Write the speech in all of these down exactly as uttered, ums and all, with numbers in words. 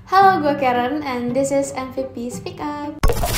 Halo, gue Karen and this is M V P Speak Up.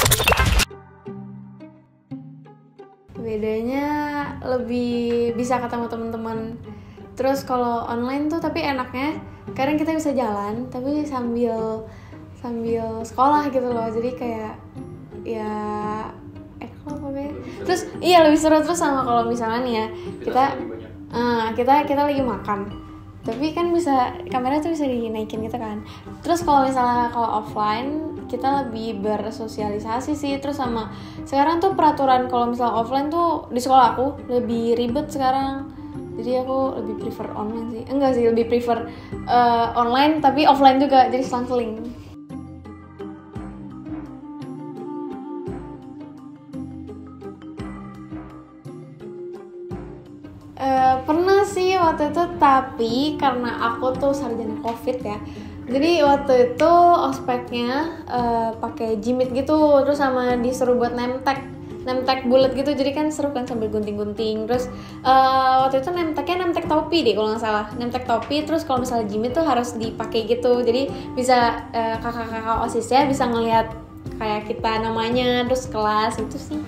Bedanya lebih bisa ketemu teman-teman. Terus kalau online tuh tapi enaknya kadang kita bisa jalan tapi sambil sambil sekolah gitu loh. Jadi kayak ya enak lah pokoknya. Terus iya lebih seru. Terus sama kalau misalnya nih ya kita uh, kita kita lagi makan. Tapi kan bisa, kamera tuh bisa dinaikin gitu kan. Terus kalau misalnya kalau offline kita lebih bersosialisasi sih. Terus sama sekarang tuh peraturan kalau misalnya offline tuh di sekolah aku lebih ribet sekarang. Jadi aku lebih prefer online sih. Enggak sih, lebih prefer uh, online tapi offline juga, jadi selang-seling. Uh, pernah sih waktu itu, tapi karena aku tuh sarjana covid ya, jadi waktu itu ospeknya uh, pakai jimit gitu, terus sama disuruh buat nemtek nemtek bulat gitu, jadi kan seru kan sambil gunting-gunting. Terus uh, waktu itu nemteknya nemtek topi deh kalau nggak salah, nemtek topi. Terus kalau misalnya jimit tuh harus dipakai gitu, jadi bisa uh, kakak-kakak osisnya bisa ngelihat kayak kita namanya, terus kelas itu sih.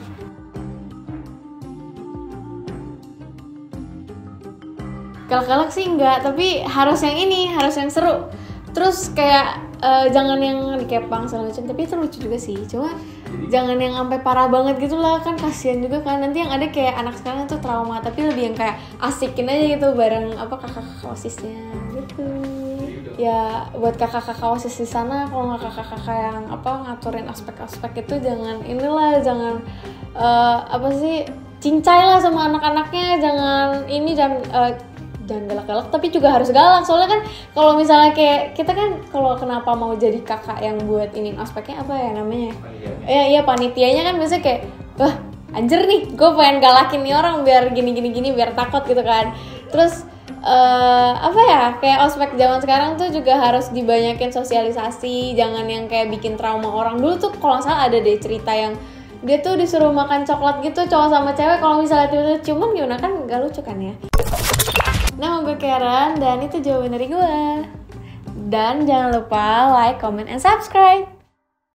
Galak-galak sih enggak, tapi harus yang ini, harus yang seru. Terus kayak uh, jangan yang dikepang segala macam, tapi itu lucu juga sih. Cuma jangan yang sampai parah banget gitu lah, kan kasihan juga kan. Nanti yang ada kayak anak sekarang tuh trauma, tapi lebih yang kayak asikin aja gitu bareng apa kakak-kakak osisnya gitu. Ya buat kakak-kakak osis di sana, kalau nggak kakak-kakak yang apa ngaturin aspek-aspek itu, jangan inilah, jangan uh, apa sih cincai lah sama anak-anaknya, jangan ini dan uh, jangan galak-galak, tapi juga harus galak. Soalnya kan kalau misalnya kayak kita kan kalau kenapa mau jadi kakak yang buat ini aspeknya apa ya namanya? Iya iya panitianya kan biasanya kayak, wah anjir nih, gue pengen galakin nih orang biar gini-gini gini biar takut gitu kan. Terus uh, apa ya kayak ospek zaman sekarang tuh juga harus dibanyakin sosialisasi, jangan yang kayak bikin trauma orang. Dulu tuh kalau nggak salah ada deh cerita yang dia tuh disuruh makan coklat gitu cowok sama cewek, kalau misalnya tiba-tiba ciuman gimana, kan gak lucu kan ya. Nama gue Karen dan itu jawaban dari gue. Dan jangan lupa like, comment, and subscribe.